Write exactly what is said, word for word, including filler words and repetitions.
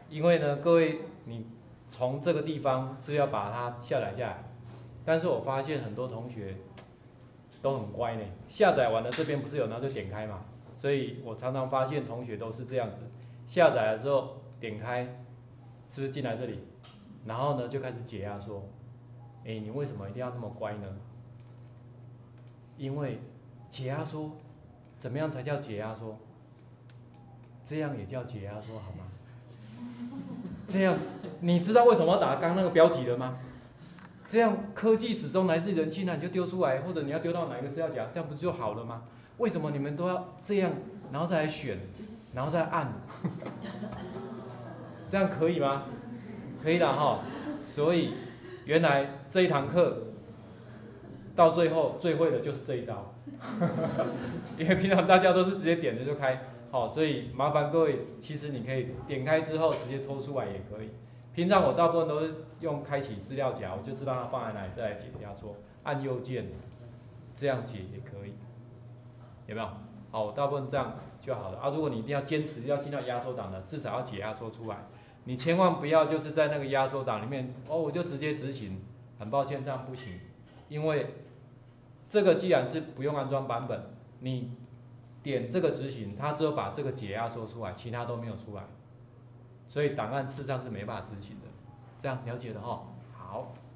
因为呢，各位你从这个地方是要把它下载下来，但是我发现很多同学都很乖呢，下载完了这边不是有，然后就点开嘛，所以我常常发现同学都是这样子，下载了之后点开，是不是进来这里，然后呢就开始解压缩，哎，你为什么一定要那么乖呢？因为解压缩，怎么样才叫解压缩？这样也叫解压缩好吗？这样，你知道为什么要打刚那个标题了吗？这样科技始终来自人性啊，你就丢出来，或者你要丢到哪一个资料夹，这样不就好了吗？为什么你们都要这样，然后再来选，然后再按？这样可以吗？可以的哈。所以原来这一堂课到最后最会的就是这一招，因为平常大家都是直接点着就开，好，所以麻烦各位，其实你可以点开之后直接拖出来也可以。平常我大部分都是用开启资料夹，我就知道它放在哪里，再来解压缩，按右键，这样解也可以，有没有？好，我大部分这样就好了啊。如果你一定要坚持要进到压缩档的，至少要解压缩出来。你千万不要就是在那个压缩档里面，哦，我就直接执行，很抱歉这样不行，因为这个既然是不用安装版本，你点这个执行，它只有把这个解压缩出来，其他都没有出来，所以档案事实上是没办法执行的。这样了解了哈？好。